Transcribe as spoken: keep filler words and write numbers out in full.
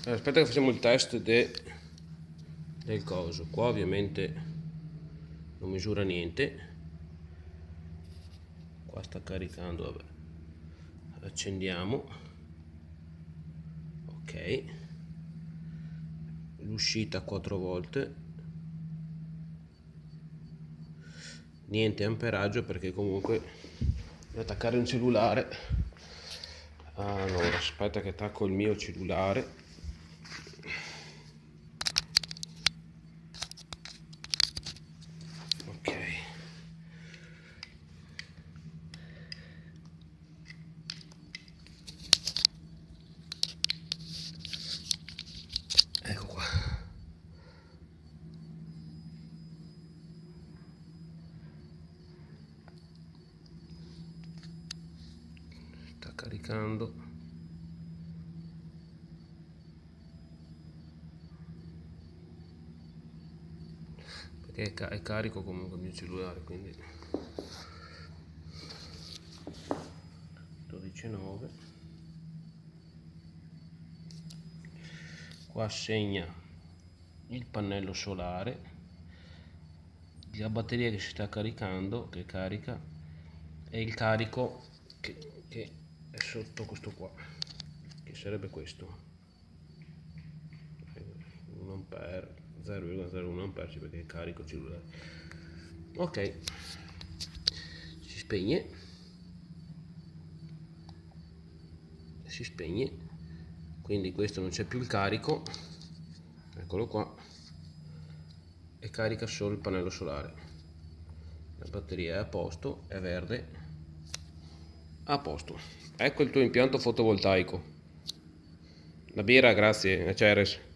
Aspetta che facciamo il test de, del coso. Qua ovviamente non misura niente. Qua sta caricando, vabbè. Accendiamo. Ok. L'uscita quattro volte. Niente amperaggio perché comunque devo attaccare un cellulare. Allora, aspetta che attacco il mio cellulare. Ok. Ecco qua. Sta caricando. Perché è carico comunque il mio cellulare, quindi dodici e nove. Qua segna il pannello solare, la batteria che si sta caricando, che carica, e il carico che, che è sotto questo qua, che sarebbe questo, un ampere, zero virgola zero uno ampere, perché è carico il cellulare. Ok, si spegne, si spegne, quindi questo non c'è più il carico, eccolo qua, e carica solo il pannello solare. La batteria è a posto, è verde, a posto. Ecco il tuo impianto fotovoltaico. La birra, grazie, a Ceres.